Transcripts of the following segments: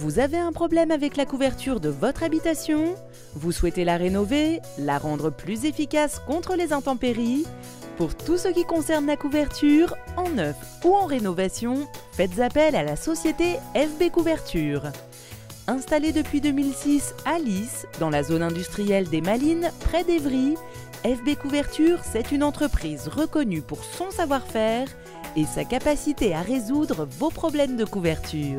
Vous avez un problème avec la couverture de votre habitation? Vous souhaitez la rénover, la rendre plus efficace contre les intempéries? Pour tout ce qui concerne la couverture, en neuf ou en rénovation, faites appel à la société FB Couverture. Installée depuis 2006 à Lys, dans la zone industrielle des Malines, près d'Evry, FB Couverture, c'est une entreprise reconnue pour son savoir-faire et sa capacité à résoudre vos problèmes de couverture.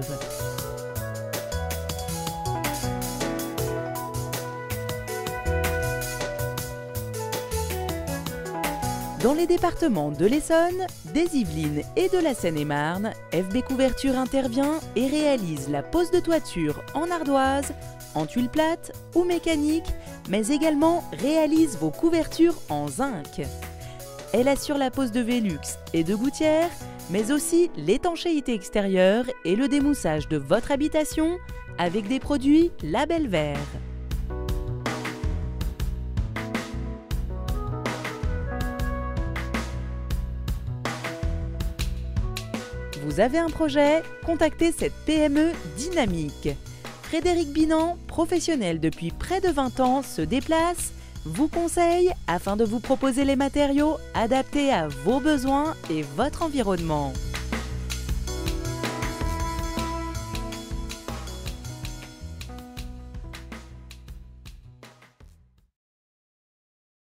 Dans les départements de l'Essonne, des Yvelines et de la Seine-et-Marne, FB Couverture intervient et réalise la pose de toiture en ardoise, en tuiles plates ou mécanique, mais également réalise vos couvertures en zinc. Elle assure la pose de Velux et de gouttières, mais aussi l'étanchéité extérieure et le démoussage de votre habitation avec des produits Label Vert. Vous avez un projet? Contactez cette PME dynamique. Frédéric Binan, professionnel depuis près de 20 ans, se déplace, vous conseille afin de vous proposer les matériaux adaptés à vos besoins et votre environnement.